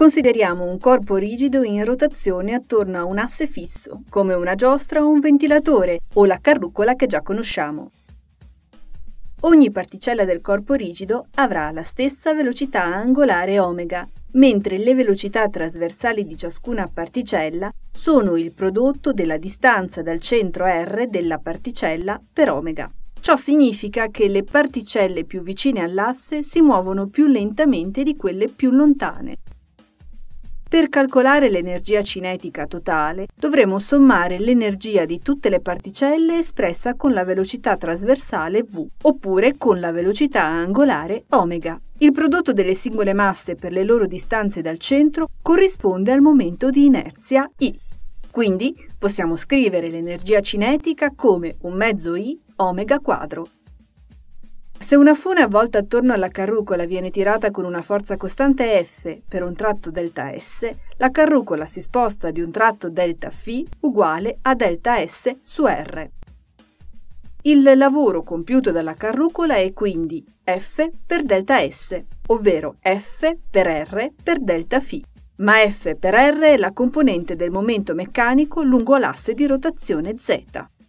Consideriamo un corpo rigido in rotazione attorno a un asse fisso, come una giostra o un ventilatore, o la carrucola che già conosciamo. Ogni particella del corpo rigido avrà la stessa velocità angolare omega, mentre le velocità trasversali di ciascuna particella sono il prodotto della distanza dal centro R della particella per omega. Ciò significa che le particelle più vicine all'asse si muovono più lentamente di quelle più lontane. Per calcolare l'energia cinetica totale, dovremo sommare l'energia di tutte le particelle espressa con la velocità trasversale v, oppure con la velocità angolare omega. Il prodotto delle singole masse per le loro distanze dal centro corrisponde al momento di inerzia I. Quindi possiamo scrivere l'energia cinetica come un mezzo I omega quadro. Se una fune avvolta attorno alla carrucola viene tirata con una forza costante F per un tratto delta S, la carrucola si sposta di un tratto delta φ uguale a delta S su R. Il lavoro compiuto dalla carrucola è quindi F per delta S, ovvero F per R per delta φ, ma F per R è la componente del momento meccanico lungo l'asse di rotazione Z.